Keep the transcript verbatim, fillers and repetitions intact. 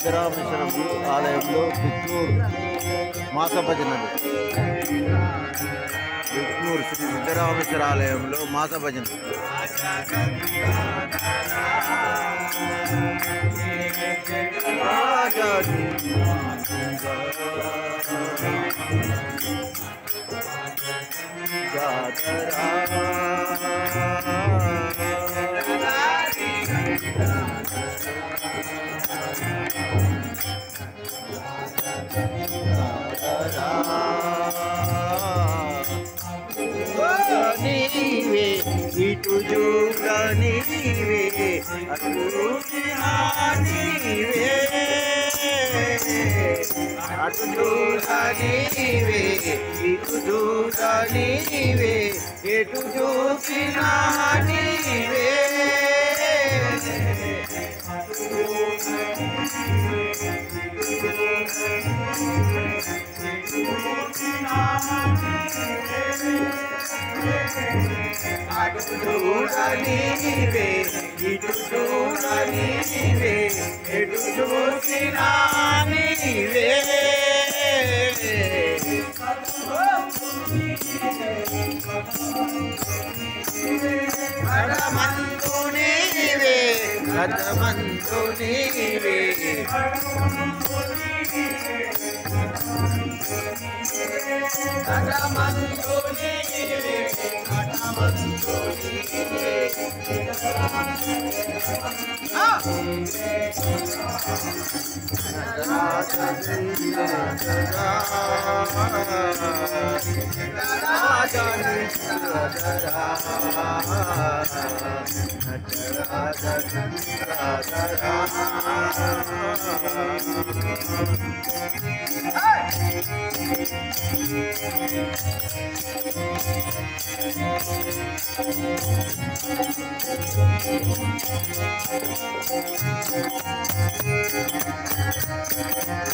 సిద్ధరామేశ్వరం ఆలయంలో బిక్నూరు మాస భజనలు. బిక్నూరు శ్రీ సిద్ధరామేశ్వర ఆలయంలో మాస భజనలు. నీవే ఇటు చూడ నీవే అటు నీవే అటు చూడ నీవే ఇటు చూడ నీవే ఎటు చూసినా నీవే అటు చూడనివే ఇటు చూడనివే ఎటు చూసినా నీవే కడమందు నీవే కడమందు నీవే కడమందు నీవే కడమందు నీవే Hey!